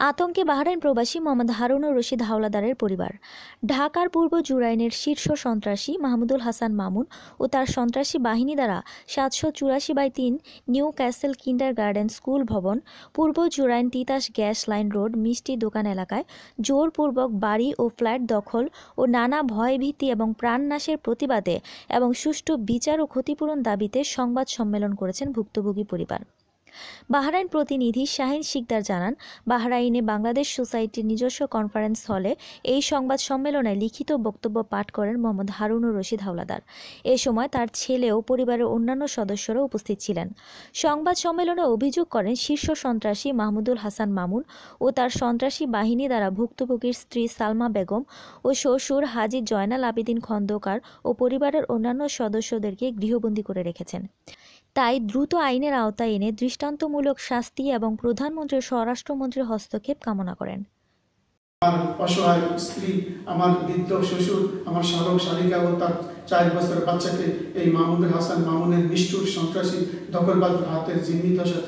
আতঙ্কে বাহরাইন প্রবাসী মোহাম্মদ হারুনুর রশিদ হাওলাদারের পরিবার। ঢাকার পূর্ব জুরাইনের শীর্ষ সন্ত্রাসী মাহমুদুল হাসান মামুন ও তার সন্ত্রাসী বাহিনী দ্বারা ৭৮৪/৩ নিউ ক্যাসেল কিন্ডারগার্টেন স্কুল ভবন, পূর্ব Jurain Titas gas line road মিষ্টি দোকান এলাকায় জোরপূর্বক বাড়ি ও ফ্ল্যাট দখল ও নানা ভয়ভীতি এবং প্রাণনাশের প্রতিবাদে এবং সুষ্ঠু বিচার ও ক্ষতিপূরণ দাবিতে সংবাদ সম্মেলন করেছেন ভুক্তভোগী পরিবার। বাহরাইন প্রতিনিধি শাহিন শিকদার জানান, বাহরাইনে বাংলাদেশ সোসাইটির নিজস্ব কনফারেন্স হলে এই সংবাদ সম্মেলনে লিখিত বক্তব্য পাঠ করেন মোহাম্মদ হারুনুর রশিদ হাওলাদার। এ সময় তার ছেলে ও পরিবারের অন্যান্য সদস্যরা উপস্থিত ছিলেন। সংবাদ সম্মেলনে অভিযোগ করেন শীর্ষ সন্ত্রাসী মাহমুদুল হাসান মামুন ও তার সন্ত্রাসী বাহিনী দ্বারা ভুক্তভোগীর স্ত্রী সালমা বেগম ও শ্বশুর হাজী জয়নাল আবেদিন খন্দকার ও পরিবারের অন্যান্য সদস্যদেরকে গৃহবন্দী করে রেখেছেন। তাই দ্রুত আইনের আওতায় এনে দৃষ্টান্তমূলক শাস্তি এবং প্রধানমন্ত্রীর স্বরাষ্ট্রমন্ত্রীর হস্তক্ষেপ কামনা করেন। আমার অসহায় স্ত্রী, আমার বৃদ্ধ শ্বশুর, আমার শালক শালিকা ও তার 4 বছরের বাচ্চাকে এই মাহমুদুল হাসান মামুনের নিষ্ঠুর সন্ত্রাসী দখলবাজ হাতের জিম্মি দশা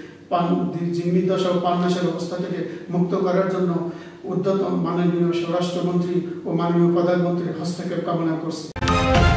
ও প্রাণনাশের অবস্থা থেকে মুক্ত করার জন্য উদ্যত মাননীয় স্বরাষ্ট্রমন্ত্রী ও মাননীয় প্রধানমন্ত্রীর হস্তক্ষেপ কামনা করছি।